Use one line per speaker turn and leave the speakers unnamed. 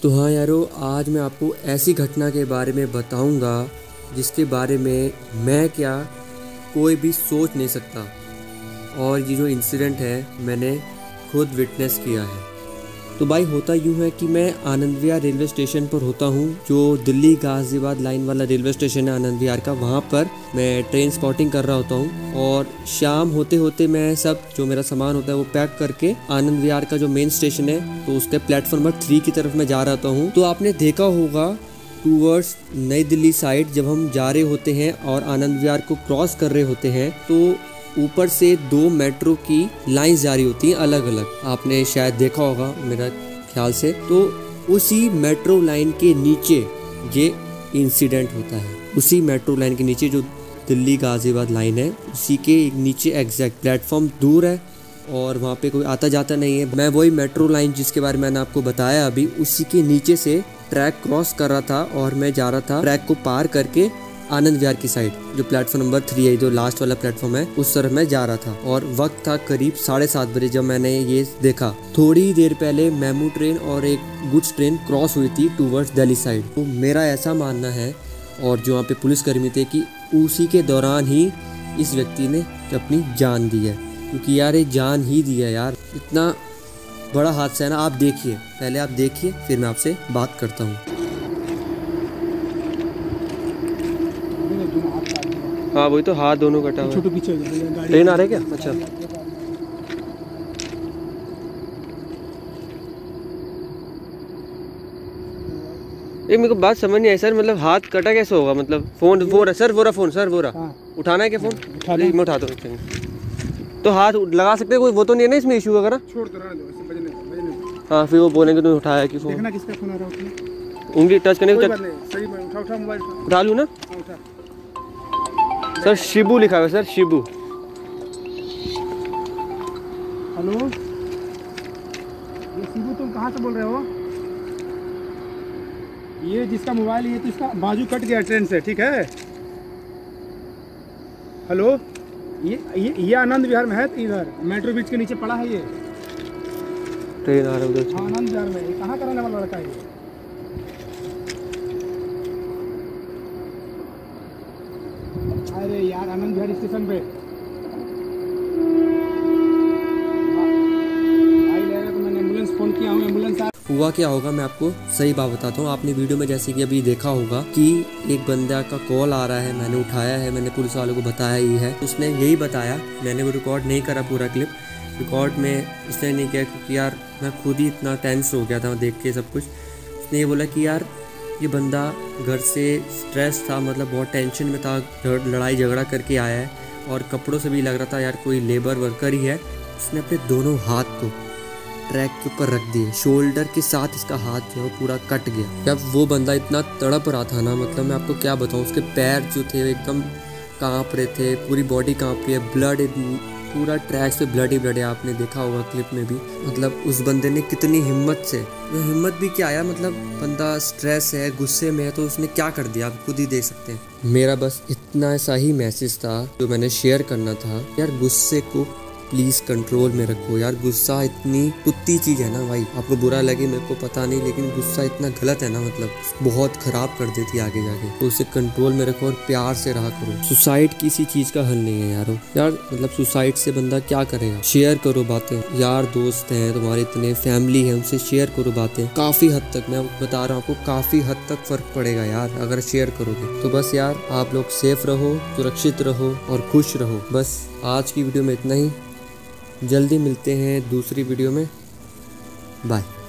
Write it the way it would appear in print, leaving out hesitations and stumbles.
तो हाँ यारो, आज मैं आपको ऐसी घटना के बारे में बताऊंगा जिसके बारे में मैं क्या कोई भी सोच नहीं सकता। और ये जो इंसिडेंट है मैंने खुद विटनेस किया है। तो भाई होता यूँ है कि मैं आनंद विहार रेलवे स्टेशन पर होता हूँ, जो दिल्ली गाजियाबाद लाइन वाला रेलवे स्टेशन है आनंद विहार का। वहाँ पर मैं ट्रेन स्पॉटिंग कर रहा होता हूँ और शाम होते होते मैं सब जो मेरा सामान होता है वो पैक करके आनंद विहार का जो मेन स्टेशन है तो उसके प्लेटफॉर्म नंबर 3 की तरफ मैं जा रहा हूँ। तो आपने देखा होगा टूवर्ड्स नई दिल्ली साइड जब हम जा रहे होते हैं और आनंद विहार को क्रॉस कर रहे होते हैं तो ऊपर से 2 मेट्रो की लाइंस जारी होती हैं अलग अलग। आपने शायद देखा होगा मेरा ख्याल से। तो उसी मेट्रो लाइन के नीचे ये इंसिडेंट होता है। उसी मेट्रो लाइन के नीचे जो दिल्ली गाजियाबाद लाइन है उसी के नीचे एग्जैक्ट प्लेटफॉर्म दूर है और वहाँ पे कोई आता जाता नहीं है। मैं वही मेट्रो लाइन जिसके बारे में मैंने आपको बताया अभी, उसी के नीचे से ट्रैक क्रॉस कर रहा था और मैं जा रहा था ट्रैक को पार करके आनंद विहार की साइड, जो प्लेटफॉर्म नंबर 3 है, जो लास्ट वाला प्लेटफॉर्म है, उस तरफ मैं जा रहा था। और वक्त था करीब 7:30 बजे जब मैंने ये देखा। थोड़ी देर पहले मेमू ट्रेन और एक गुड्स ट्रेन क्रॉस हुई थी टूवर्ड्स दिल्ली साइड। तो मेरा ऐसा मानना है और जो वहाँ पे पुलिसकर्मी थे कि उसी के दौरान ही इस व्यक्ति ने अपनी जान दी है। क्योंकि यार ये जान ही दिया यार, इतना बड़ा हादसा है ना। आप देखिए, पहले आप देखिए फिर मैं आपसे बात करता हूँ। हाँ वही तो, हाथ दोनों कटा हुआ है। पीछे ट्रेन आ रहा है क्या? अच्छा ये मेरे को बात समझ नहीं आई सर, मतलब हाथ कटा कैसे होगा? मतलब फोन है सर, वो रहा उठाना है क्या फोन? मैं उठा दो। तो हाथ लगा सकते कोई, वो तो नहीं है ना इसमें इशू वगैरह? छोड़ दो। हाँ फिर वो बोलेंगे तुमने उठाया कि फोन। किसका फोन आ रहा है? उंगली टच करने को उठा लूँ ना सर? शिबू लिखा हुआ है सर, शिबू।
हेलो ये शिबू, तुम कहाँ से बोल रहे हो? ये जिसका मोबाइल, ये तो इसका बाजू कट गया ट्रेन से, ठीक है? हेलो ये आनंद विहार में है, इधर मेट्रो ब्रिज के नीचे पड़ा है ये
ट्रेन आ रहा है उधर।
आनंद विहार में। ये कहाँ का रहने वाला लड़का है ये? अरे यार आनंद विहार स्टेशन पे भाई लगा तो मैंने एम्बुलेंस फोन किया हूँ, एम्बुलेंस आ।
हुआ क्या होगा मैं आपको सही बात बताता हूँ। आपने वीडियो में जैसे कि अभी देखा होगा कि एक बंदा का कॉल आ रहा है, मैंने उठाया है, मैंने पुलिस वालों को बताया ही है। उसने यही बताया, मैंने वो रिकॉर्ड नहीं करा पूरा क्लिप, रिकॉर्ड में इसने नहीं किया क्योंकि यार मैं खुद ही इतना टेंस हो गया था देख के सब कुछ। उसने ये बोला कि यार ये बंदा घर से स्ट्रेस था, मतलब बहुत टेंशन में था, लड़ाई झगड़ा करके आया है और कपड़ों से भी लग रहा था यार कोई लेबर वर्कर ही है। उसने अपने दोनों हाथ को ट्रैक के ऊपर रख दिए, शोल्डर के साथ इसका हाथ जो है पूरा कट गया। जब वो बंदा इतना तड़प रहा था ना, मतलब मैं आपको क्या बताऊँ, उसके पैर जो थे एकदम काँप रहे थे, पूरी बॉडी काँप रही है, ब्लड पूरा ट्रैक से ब्लड ही ब्लड है। आपने देखा होगा क्लिप में भी। मतलब उस बंदे ने कितनी हिम्मत से, हिम्मत भी क्या आया, मतलब बंदा स्ट्रेस है, गुस्से में है, तो उसने क्या कर दिया आप खुद ही देख सकते हैं। मेरा बस इतना सा ही मैसेज था जो मैंने शेयर करना था। यार गुस्से को प्लीज कंट्रोल में रखो यार। गुस्सा इतनी कुत्ती चीज है ना भाई, आपको बुरा लगे मेरे को पता नहीं, लेकिन गुस्सा इतना गलत है ना, मतलब बहुत खराब कर देती है आगे जाके। तो उसे कंट्रोल में रखो और प्यार से रहा करो। सुसाइड किसी चीज का हल नहीं है यार, मतलब सुसाइड से बंदा क्या करेगा? शेयर करो बातें, यार दोस्त हैं तुम्हारे, इतने फैमिली है, उनसे शेयर करो बातें। काफी हद तक, मैं बता रहा हूँ आपको, काफी हद तक फर्क पड़ेगा यार अगर शेयर करोगे। तो बस यार आप लोग सेफ रहो, सुरक्षित रहो और खुश रहो। बस आज की वीडियो में इतना ही, जल्दी मिलते हैं दूसरी वीडियो में। बाय।